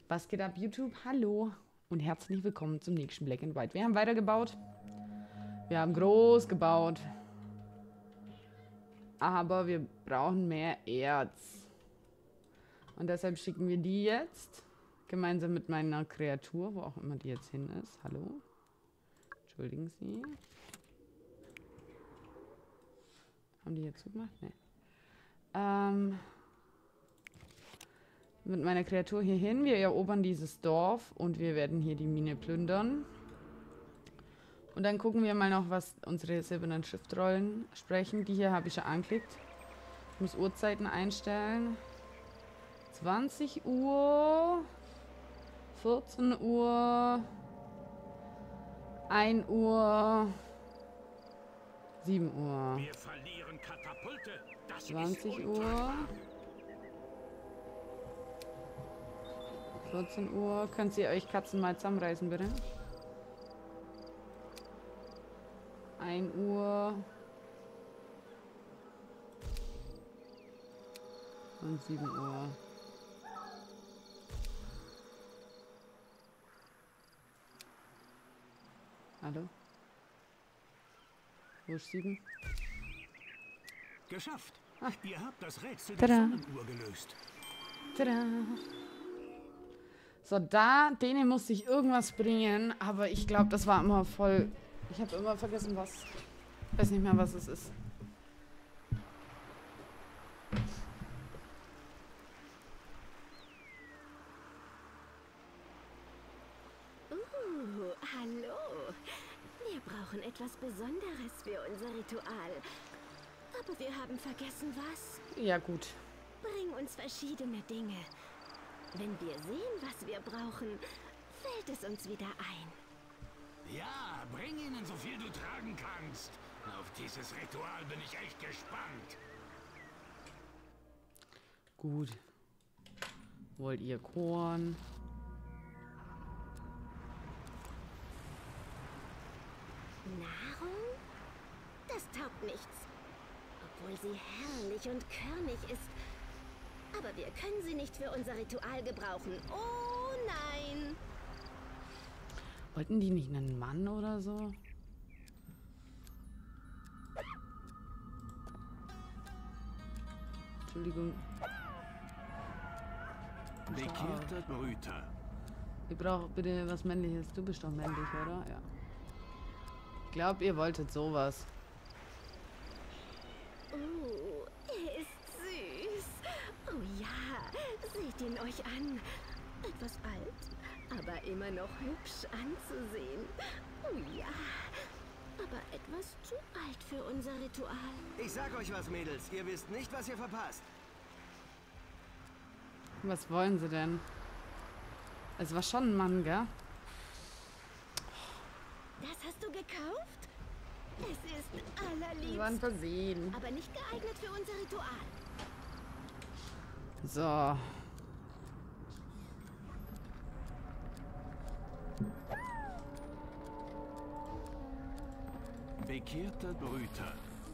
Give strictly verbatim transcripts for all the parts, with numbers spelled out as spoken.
Was geht ab, YouTube? Hallo und herzlich willkommen zum nächsten Black and White. Wir haben weitergebaut. Wir haben groß gebaut. Aber wir brauchen mehr Erz. Und deshalb schicken wir die jetzt gemeinsam mit meiner Kreatur, wo auch immer die jetzt hin ist. Hallo? Entschuldigen Sie. Haben die jetzt zugemacht? Nee. Ähm... mit meiner Kreatur hier hin. Wir erobern dieses Dorf und wir werden hier die Mine plündern. Und dann gucken wir mal noch, was unsere silbernen Schriftrollen sprechen. Die hier habe ich schon angeklickt. Ich muss Uhrzeiten einstellen. zwanzig Uhr, vierzehn Uhr, ein Uhr, sieben Uhr, Wir verlieren Katapulte. Das zwanzig Uhr. vierzehn Uhr. Könnt ihr euch Katzen mal zusammenreißen, bitte? ein Uhr. Und sieben Uhr. Hallo? Wo ist sieben? Geschafft. Ah. Ihr habt das Rätsel Tada. der Sonnenuhr gelöst. Tada! So, da, denen musste ich irgendwas bringen, aber ich glaube, das war immer voll... Ich habe immer vergessen, was... Ich weiß nicht mehr, was es ist. Uh, hallo. Wir brauchen etwas Besonderes für unser Ritual. Aber wir haben vergessen, was. Ja, gut. Bring uns verschiedene Dinge. Wenn wir sehen, was wir brauchen, fällt es uns wieder ein. Ja, bring ihnen so viel du tragen kannst. Auf dieses Ritual bin ich echt gespannt. Gut. Wollt ihr Korn? Nahrung? Das taugt nichts. Obwohl sie herrlich und körnig ist. Aber wir können sie nicht für unser Ritual gebrauchen. Oh nein! Wollten die nicht einen Mann oder so? Entschuldigung. Bekehrter Brüter. Ihr braucht bitte was Männliches. Du bist doch männlich, oder? Ja. Ich glaube, ihr wolltet sowas. Oh, er ist süß. Oh ja, seht ihn euch an. Etwas alt, aber immer noch hübsch anzusehen. Oh ja, aber etwas zu alt für unser Ritual. Ich sag euch was, Mädels. Ihr wisst nicht, was ihr verpasst. Was wollen sie denn? Es war schon ein Mann, gell? Das hast du gekauft? Es ist Das war ein allerliebst, Versehen. aber nicht geeignet für unser Ritual. So. Bekehrter Brüter.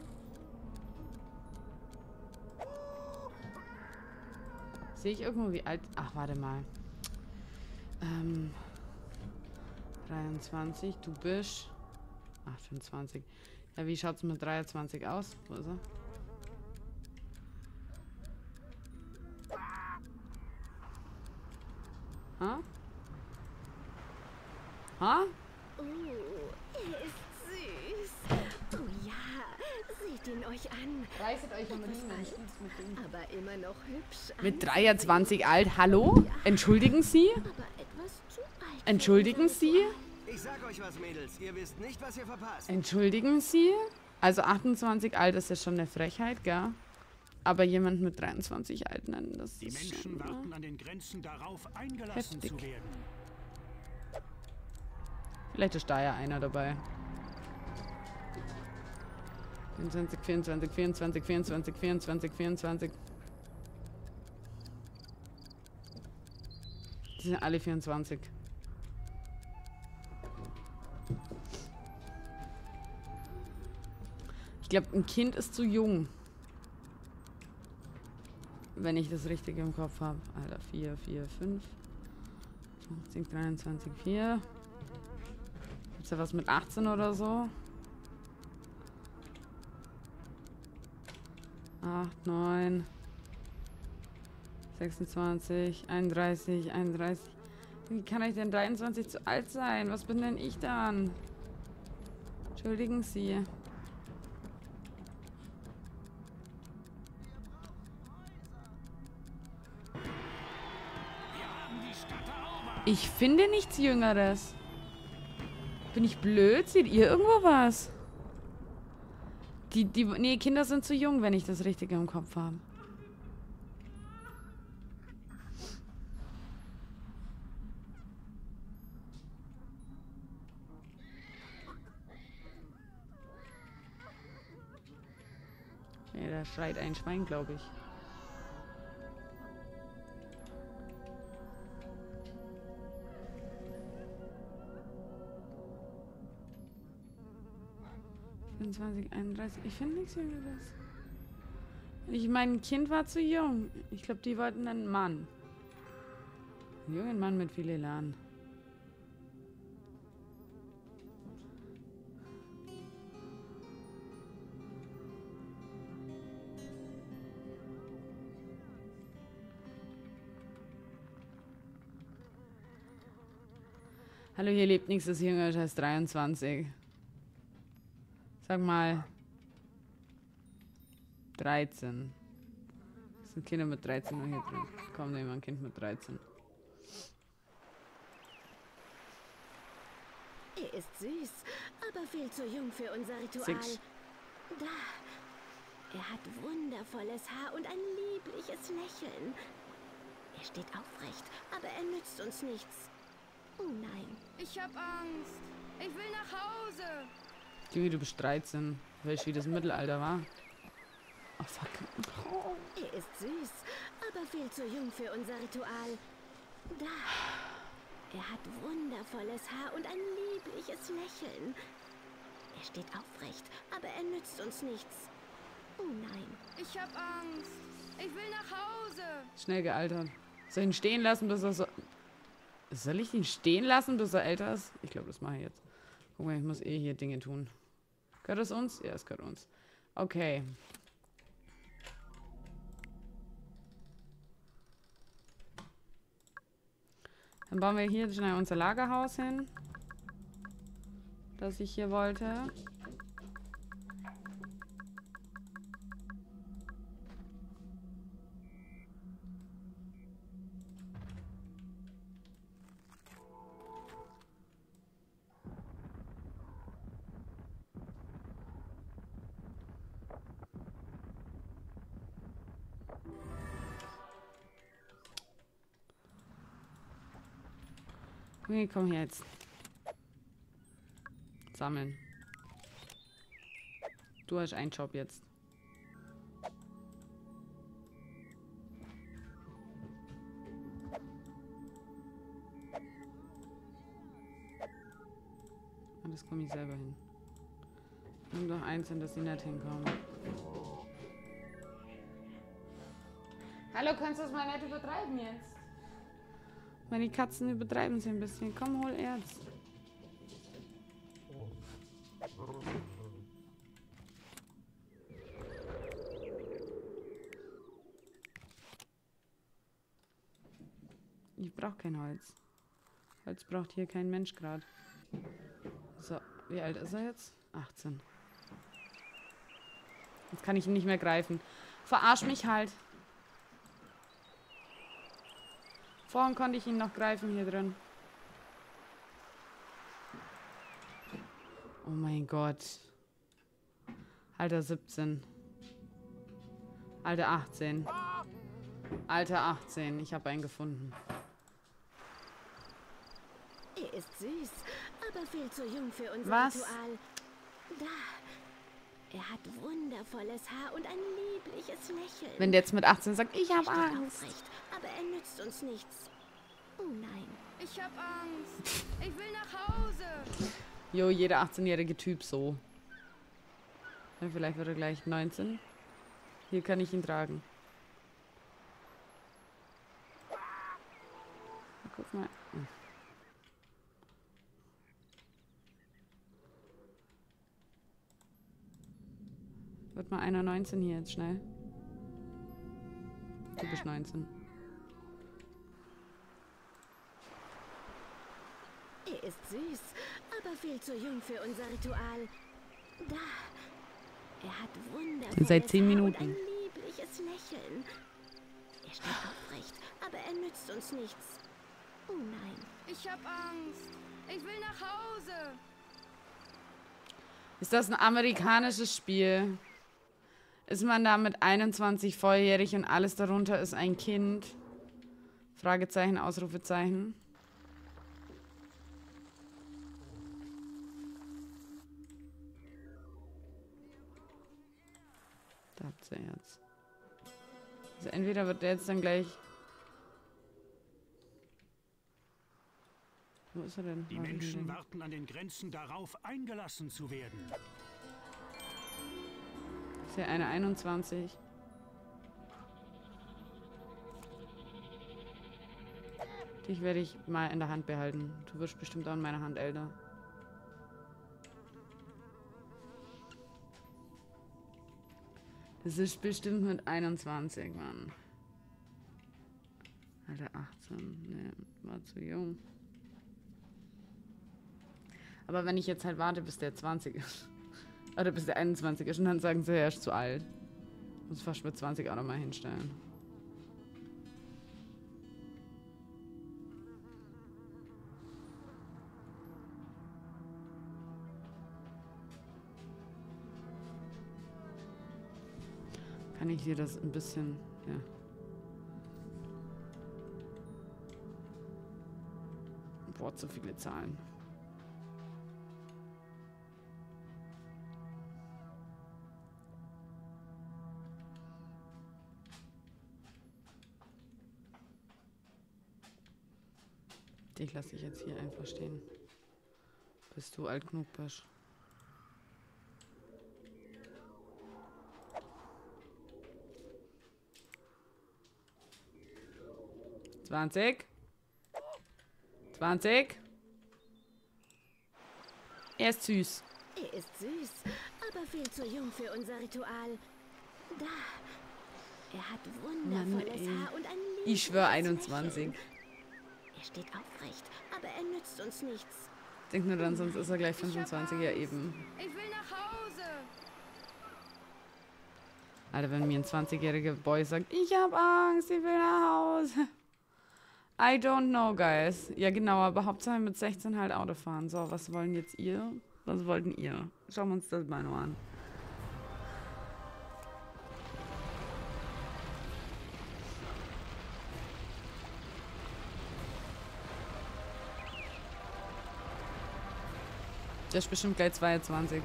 Sehe ich irgendwo wie alt... Ach, warte mal. Ähm... dreiundzwanzig, du bist... achtundzwanzig. Ja, wie schaut's mit dreiundzwanzig aus? Wo ist er? Ha? Ha? Oh, er ist süß. Oh ja, seht ihn euch an. Reißet euch am Etwas Riemen. alt, aber immer noch hübsch Mit anzusehen. dreiundzwanzig alt. Hallo? Entschuldigen Sie? Aber etwas zu alt für Entschuldigen unser Sie? Ritual. Ich sag euch was, Mädels. Ihr wisst nicht, was ihr verpasst. Entschuldigen Sie? Also achtundzwanzig alt ist ja schon eine Frechheit, gell? Aber jemand mit dreiundzwanzig alt nennen, das Die ist Menschen schon, ne? warten an den Grenzen darauf, eingelassen Heftig. zu werden. Vielleicht ist da ja einer dabei. vierundzwanzig, vierundzwanzig, vierundzwanzig, vierundzwanzig, vierundzwanzig, vierundzwanzig. Die sind alle vierundzwanzig. Ich glaube, ein Kind ist zu jung. Wenn ich das richtig im Kopf habe. Alter, vier, vier, fünf. zwanzig, dreiundzwanzig, vier. Gibt's da was mit achtzehn oder so? acht, neun, sechsundzwanzig, einunddreißig, einunddreißig. Wie kann ich denn dreiundzwanzig zu alt sein? Was bin denn ich dann? Entschuldigen Sie. Ich finde nichts Jüngeres. Bin ich blöd? Seht ihr irgendwo was? Die, die, nee, Kinder sind zu jung, wenn ich das richtig im Kopf habe. Nee, da schreit ein Schwein, glaube ich. vierundzwanzig, einunddreißig. Ich finde nichts Jüngeres. Ich mein Kind war zu jung. Ich glaube, die wollten einen Mann. Einen jungen Mann mit viel Elan. Hallo, hier lebt nichts, das jünger ist als dreiundzwanzig. Sag mal. dreizehn. Das sind Kinder mit dreizehn noch hier drin. Komm, nehmen wir ein Kind mit dreizehn. Er ist süß, aber viel zu jung für unser Ritual. Six. Da. Er hat wundervolles Haar und ein liebliches Lächeln. Er steht aufrecht, aber er nützt uns nichts. Oh nein. Ich hab Angst. Ich will nach Hause. Junge, du bist dreizehn. Weißt du, wie das Mittelalter war? Oh, fuck. Oh. Er ist süß, aber viel zu jung für unser Ritual. Da. Er hat wundervolles Haar und ein liebliches Lächeln. Er steht aufrecht, aber er nützt uns nichts. Oh nein. Ich hab Angst. Ich will nach Hause. Schnell gealtert. Soll ich ihn stehen lassen, bis er so... Soll ich ihn stehen lassen, bis er älter ist? Ich glaube, das mache ich jetzt. Guck mal, ich muss eh hier Dinge tun. Gehört es uns? Ja, es gehört uns. Okay. Dann bauen wir hier schnell unser Lagerhaus hin. Das ich hier wollte. Okay, komm her jetzt. Sammeln. Du hast einen Job jetzt. Und das komme ich selber hin. Nimm doch eins, in das sie nicht hinkommen. Hallo, kannst du das mal nicht übertreiben jetzt? Meine Katzen übertreiben sie ein bisschen. Komm, hol Erz. Ich brauche kein Holz. Holz braucht hier kein Mensch gerade. So, wie alt ist er jetzt? achtzehn. Jetzt kann ich ihn nicht mehr greifen. Verarsch mich halt. Vorhin konnte ich ihn noch greifen hier drin. Oh mein Gott. Alter siebzehn. Alter achtzehn. Alter achtzehn. Ich habe einen gefunden. Er ist süß, aber viel zu jung für unser Was? Ritual. Da. Er hat wundervolles Haar und ein liebliches Lächeln. Wenn der jetzt mit achtzehn sagt, ich Er habe steht Angst. aufrecht, aber er nützt uns nichts. Oh nein. Ich hab Angst. Ich will nach Hause. Jo, jeder achtzehnjährige Typ so. Ja, vielleicht wird er gleich neunzehn. Hier kann ich ihn tragen. guck mal. Hm. Wird mal einer neunzehn hier jetzt schnell. Du bist neunzehn. Er ist süß, aber viel zu jung für unser Ritual. Da. Er hat wundervolles Seit zehn Haar und Minuten. ein liebliches Lächeln. Er steht aufrecht, aber er nützt uns nichts. Oh nein. Ich hab Angst. Ich will nach Hause. Ist das ein amerikanisches Spiel? Ist man da mit einundzwanzig volljährig und alles darunter ist ein Kind? Fragezeichen, Ausrufezeichen. Da habt ihr jetzt. Also entweder wird der jetzt dann gleich... Wo ist er denn? Die Wo hab ich ihn Menschen denn? warten an den Grenzen darauf, eingelassen zu werden. Ist ja eine einundzwanzig. Dich werde ich mal in der Hand behalten. Du wirst bestimmt auch in meiner Hand älter. Das ist bestimmt mit einundzwanzig, Mann. Alter, achtzehn. Nee, war zu jung. Aber wenn ich jetzt halt warte, bis der zwanzig ist. Oder bis der einundzwanzig ist und dann sagen sie, er ist zu alt. Muss fast mit zwanzig auch nochmal hinstellen. Kann ich dir das ein bisschen, ja. Boah, zu viele Zahlen. Dich lasse ich jetzt hier einfach stehen. Bis du alt genug bist. zwanzig. zwanzig. Er ist süß. Er ist süß, aber viel zu jung für unser Ritual. Da. Er hat wundervolles Mann, ey. Haar und ein Ich schwöre liebliches einundzwanzig. Lächeln. Er steht aufrecht, aber er nützt uns nichts. Denk nur dann, sonst ist er gleich fünfundzwanzig, ja eben. Ich will nach Hause. Alter, wenn mir ein zwanzigjähriger Boy sagt, ich hab Angst, ich will nach Hause. I don't know, guys. Ja, genau, aber Hauptsache mit sechzehn halt Auto fahren. So, was wollen jetzt ihr? Was wollten ihr? Schauen wir uns das mal nur an. Der ist bestimmt gleich zweiundzwanzig.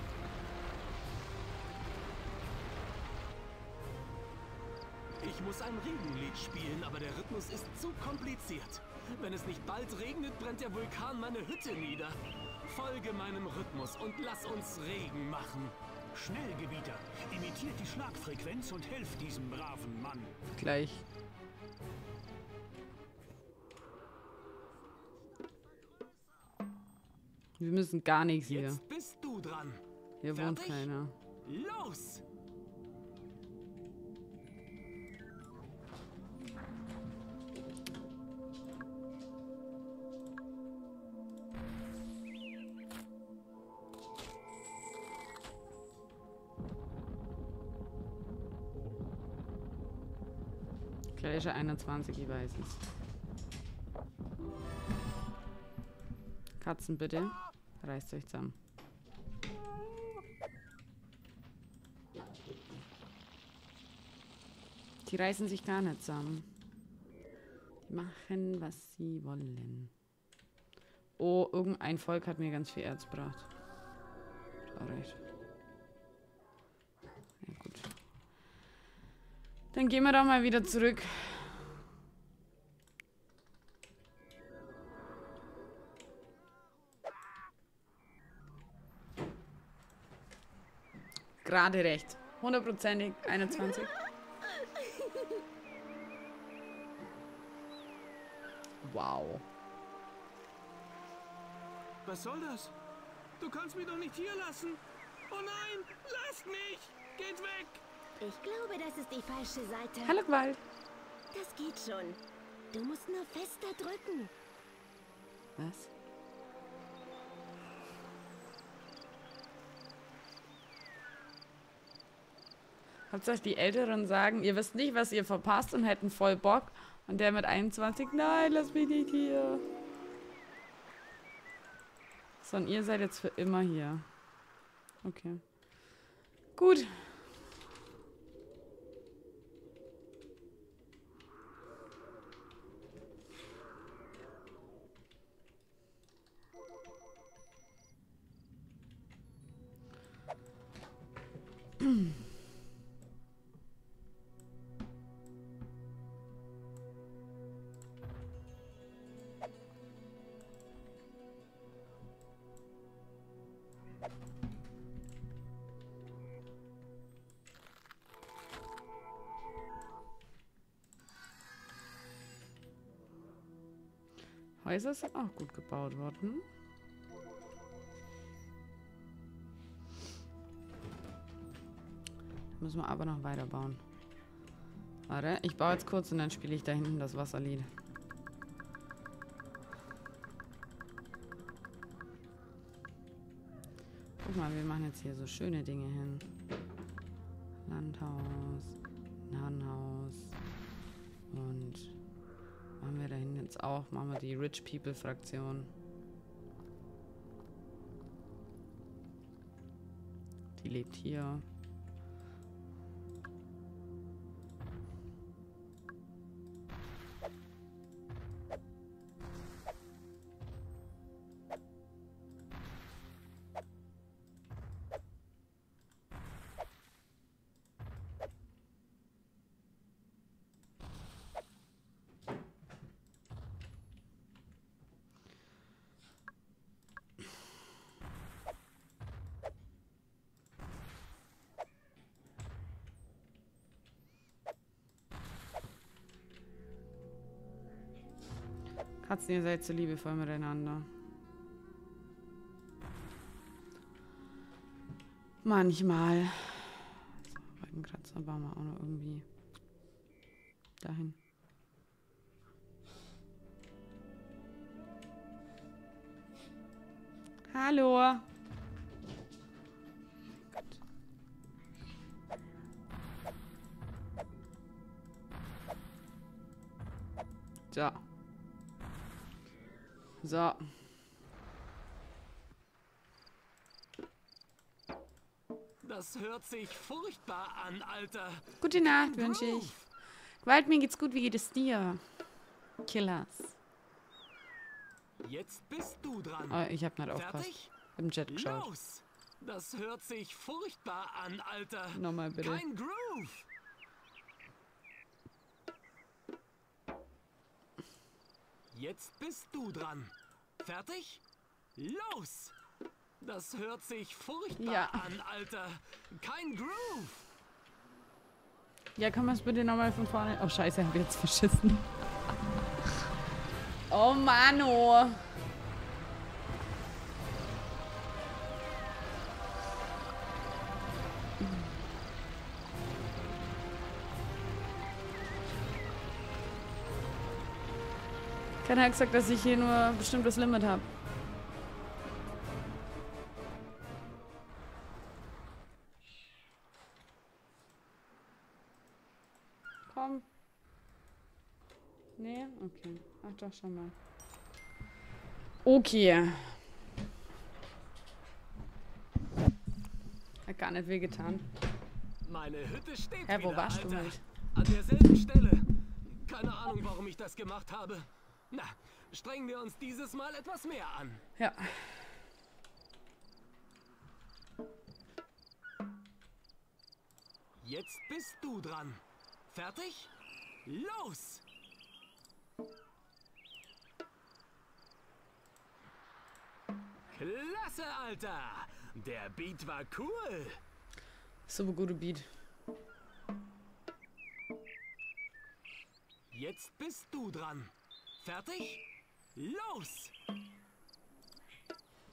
Ich muss ein Regenlied spielen, aber der Rhythmus ist zu kompliziert. Wenn es nicht bald regnet, brennt der Vulkan meine Hütte nieder. Folge meinem Rhythmus und lass uns Regen machen. Schnellgebieter, imitiert die Schlagfrequenz und helft diesem braven Mann. Gleich. Wir müssen gar nichts hier. Jetzt bist du dran. Hier wohnt Fertig? keiner. Los! Gleich ist er einundzwanzig, ich weiß es. Katzen, bitte. Reißt euch zusammen. Die reißen sich gar nicht zusammen. Die machen, was sie wollen. Oh, irgendein Volk hat mir ganz viel Erz gebracht. Hat auch recht. Ja, gut. Dann gehen wir doch mal wieder zurück. Gerade recht. Hundertprozentig. einundzwanzig. Wow. Was soll das? Du kannst mich doch nicht hier lassen. Oh nein, lasst mich! Geht weg! Ich glaube, das ist die falsche Seite. Hallo, Gwalt. Das geht schon. Du musst nur fester drücken. Was? Hauptsache die Älteren sagen, ihr wisst nicht, was ihr verpasst und hätten voll Bock. Und der mit einundzwanzig, nein, lass mich nicht hier. Sondern ihr seid jetzt für immer hier. Okay. Gut. Häuser sind auch gut gebaut worden. Müssen wir aber noch weiter bauen. Warte, ich baue jetzt kurz und dann spiele ich da hinten das Wasserlied. Guck mal, wir machen jetzt hier so schöne Dinge hin. Landhaus, Herrenhaus und machen wir da hinten jetzt auch, machen wir die Rich People Fraktion. Die lebt hier. Katzen, ihr seid so liebevoll miteinander. Manchmal. So, Wolkenkratzer bauen wir auch noch irgendwie dahin. Hallo. So. So. Das hört sich furchtbar an, Alter. Gute Nacht wünsche ich. Gwalt, mir geht's gut. Wie geht es dir? Killers. Jetzt bist du dran. Oh, ich hab nicht aufgepasst. Fertig? Im Chat geschaut. Los! Das hört sich furchtbar an, Alter. Nochmal bitte. Kein Groove. Jetzt bist du dran. Fertig? Los! Das hört sich furchtbar Ja. an, Alter. Kein Groove. Ja, kann man es bitte nochmal von vorne... Oh, scheiße, hab ich jetzt verschissen. Oh, Mano. Keiner hat gesagt, dass ich hier nur ein bestimmtes Limit habe. Komm. Nee? Okay. Ach doch, schon mal. Okay. Hat gar nicht wehgetan. Meine Hütte steht Hä, wo wieder, warst du Alter. halt? An derselben Stelle. Keine Ahnung, warum ich das gemacht habe. Na, strengen wir uns dieses Mal etwas mehr an. Ja. Jetzt bist du dran. Fertig? Los! Klasse, Alter! Der Beat war cool. Super gute Beat. Jetzt bist du dran. Fertig? Los!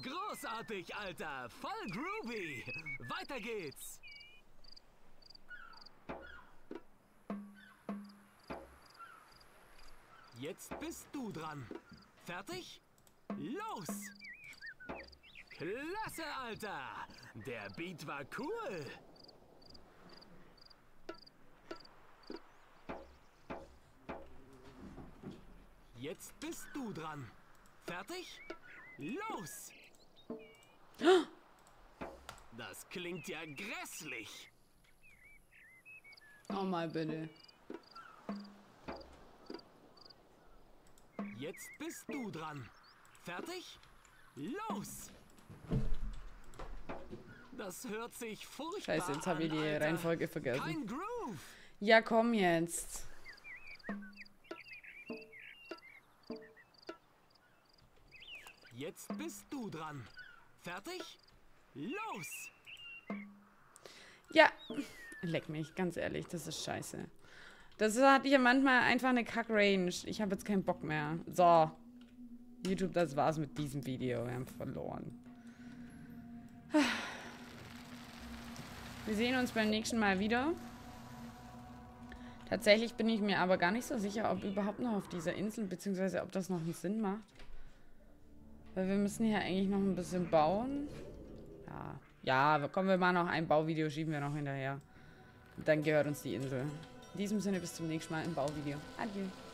Großartig, Alter. Voll groovy. Weiter geht's. Jetzt bist du dran. Fertig? Los! Klasse, Alter. Der Beat war cool. Jetzt bist du dran. Fertig? Los! Das klingt ja grässlich. Oh mal bitte. Jetzt bist du dran. Fertig? Los! Das hört sich furchtbar Scheiße, jetzt habe ich die an, Alter. Reihenfolge vergessen. Kein Groove. Ja, komm jetzt. Jetzt bist du dran. Fertig? Los! Ja, leck mich, ganz ehrlich, das ist scheiße. Das hat hier manchmal einfach eine Kack-Range. Ich habe jetzt keinen Bock mehr. So. YouTube, das war's mit diesem Video. Wir haben verloren. Wir sehen uns beim nächsten Mal wieder. Tatsächlich bin ich mir aber gar nicht so sicher, ob überhaupt noch auf dieser Insel, beziehungsweise ob das noch einen Sinn macht. Weil wir müssen hier eigentlich noch ein bisschen bauen. Ja, ja, kommen wir mal noch ein Bauvideo, schieben wir noch hinterher. Und dann gehört uns die Insel. In diesem Sinne bis zum nächsten Mal im Bauvideo. Adieu.